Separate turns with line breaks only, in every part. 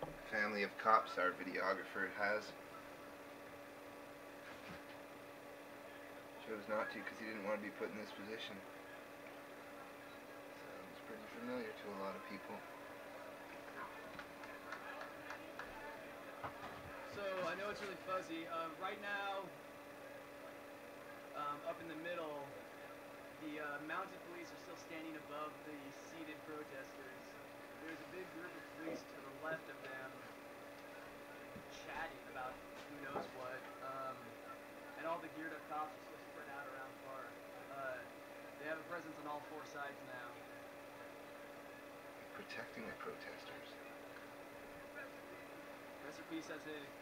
family of cops our videographer has. Chose not to because he didn't want to be put in this position. Sounds pretty familiar to a lot of people.
So I know it's really fuzzy. Right now, up in the middle, the mounted police are still standing above the seated protesters. There's a big group of police to the left of them chatting about who knows what. And all the geared up cops are still spread out around the park. They have a presence on all four sides now.
Protecting the protesters.
Rest in peace, that's it.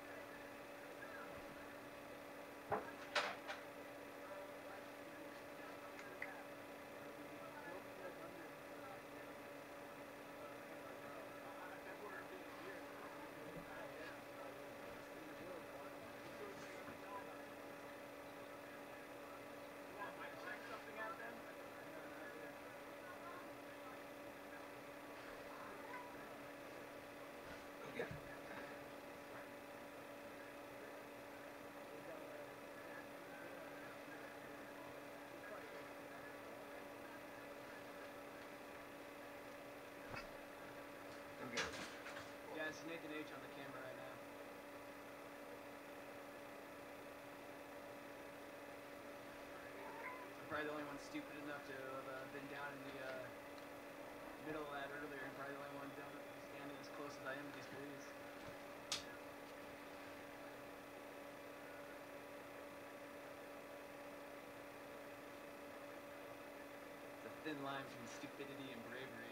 Yeah. Okay.
Yeah, it's Nathan H on the camera right now. I'm probably the only one stupid enough to have been down in the middle of that earlier, and probably the only one standing as close as I am to these police. It's a thin line between stupidity and bravery.